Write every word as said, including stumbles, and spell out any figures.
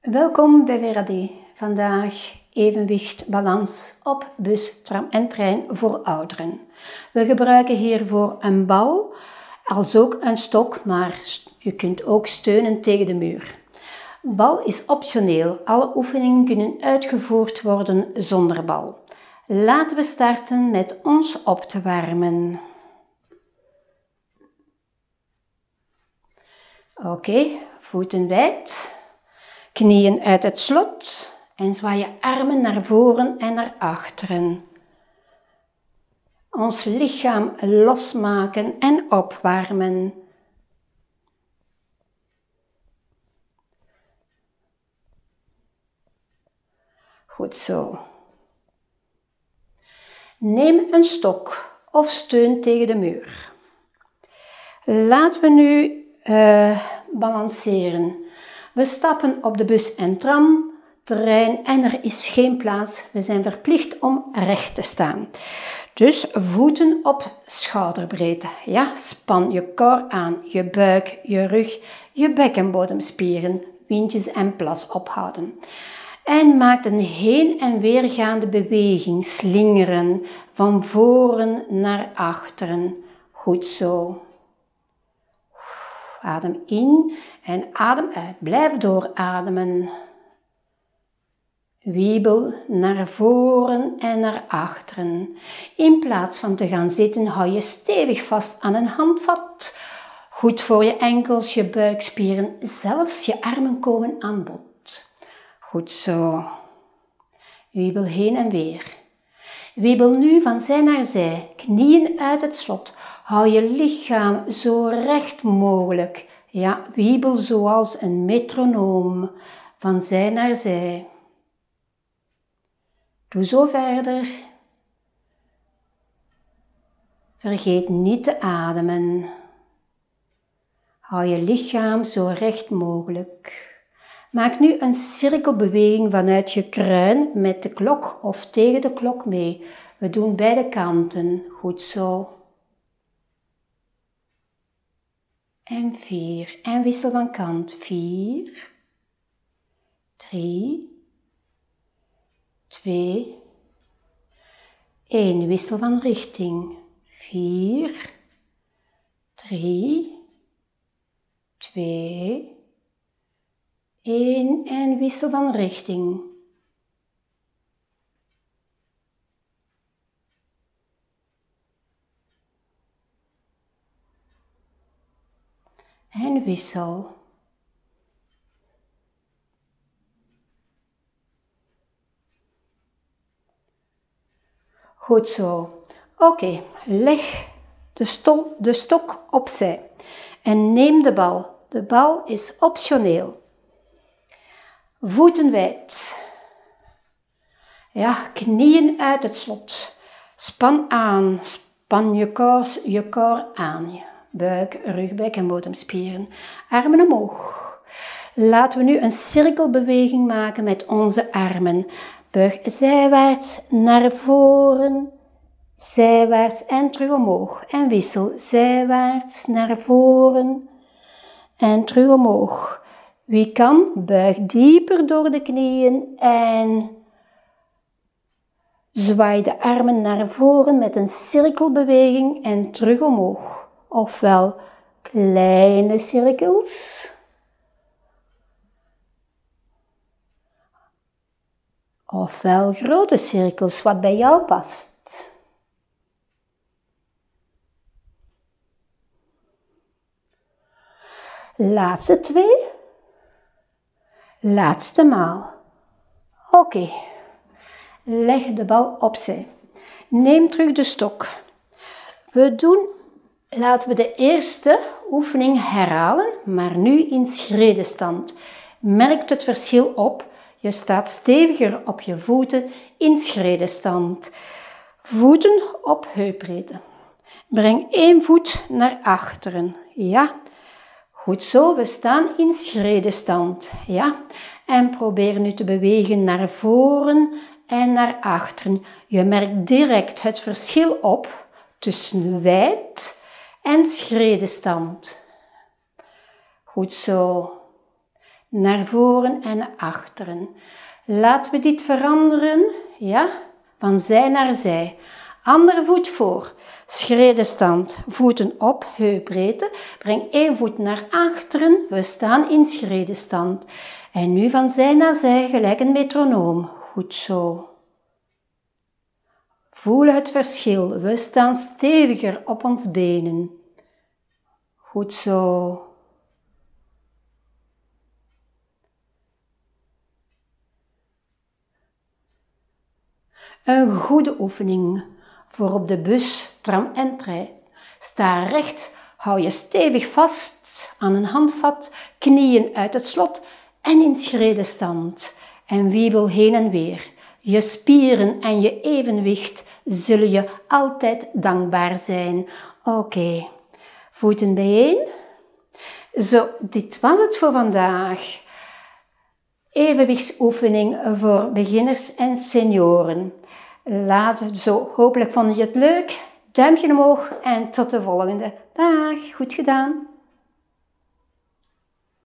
Welkom bij V R A D. Vandaag evenwicht, balans op bus, tram en trein voor ouderen. We gebruiken hiervoor een bal, als ook een stok, maar je kunt ook steunen tegen de muur. Bal is optioneel. Alle oefeningen kunnen uitgevoerd worden zonder bal. Laten we starten met ons op te warmen. Oké, okay, voeten wijd. Knieën uit het slot en zwaai je armen naar voren en naar achteren. Ons lichaam losmaken en opwarmen. Goed zo. Neem een stok of steun tegen de muur. Laten we nu uh, balanceren. We stappen op de bus en tram, trein en er is geen plaats. We zijn verplicht om recht te staan. Dus voeten op schouderbreedte. Ja, span je core aan, je buik, je rug, je bekkenbodemspieren, windjes en plas ophouden. En maak een heen en weergaande beweging, slingeren, van voren naar achteren. Goed zo. Adem in en adem uit. Blijf doorademen. Wiebel naar voren en naar achteren. In plaats van te gaan zitten, hou je stevig vast aan een handvat. Goed voor je enkels, je buikspieren, zelfs je armen komen aan bod. Goed zo. Wiebel heen en weer. Wiebel nu van zij naar zij, knieën uit het slot. Hou je lichaam zo recht mogelijk. Ja, wiebel zoals een metronoom, van zij naar zij. Doe zo verder. Vergeet niet te ademen. Hou je lichaam zo recht mogelijk. Maak nu een cirkelbeweging vanuit je kruin met de klok of tegen de klok mee. We doen beide kanten. Goed zo. En vier. En wissel van kant. Vier. Drie. Twee. Eén. Wissel van richting. Vier. Drie. Twee. Eén. En wissel van richting. En wissel. Goed zo. Oké, okay. Leg de, stol, de stok opzij en neem de bal. De bal is optioneel. Voeten wijd. Ja, knieën uit het slot. Span aan, span je core, je core aan. Buik, rug, bek en bodemspieren. Armen omhoog. Laten we nu een cirkelbeweging maken met onze armen. Buig zijwaarts naar voren, zijwaarts en terug omhoog. En wissel zijwaarts naar voren en terug omhoog. Wie kan, buig dieper door de knieën en zwaai de armen naar voren met een cirkelbeweging en terug omhoog. Ofwel kleine cirkels, ofwel grote cirkels, wat bij jou past. Laatste twee. Laatste maal. Oké. Okay. Leg de bal opzij. Neem terug de stok. We doen, laten we de eerste oefening herhalen, maar nu in schredestand. Merk het verschil op. Je staat steviger op je voeten in schredestand. Voeten op heupbreedte. Breng één voet naar achteren. Ja. Goed zo, we staan in schredestand. Ja. En probeer nu te bewegen naar voren en naar achteren. Je merkt direct het verschil op tussen wijd en schredestand. Goed zo. naar voren en naar achteren. Laten we dit veranderen, ja, van zij naar zij. Andere voet voor, schredestand, voeten op, heupbreedte. Breng één voet naar achteren, we staan in schredestand. En nu van zij naar zij, gelijk een metronoom. Goed zo. Voel het verschil, we staan steviger op ons benen. Goed zo. Een goede oefening voor op de bus, tram en trein. Sta recht, hou je stevig vast aan een handvat, knieën uit het slot en in schredestand. En wiebel heen en weer. Je spieren en je evenwicht zullen je altijd dankbaar zijn. Oké, okay. Voeten bijeen. Zo, dit was het voor vandaag. Evenwichtsoefening voor beginners en senioren. Laat het zo, hopelijk vond je het leuk. Duimpje omhoog en tot de volgende. Dag, goed gedaan.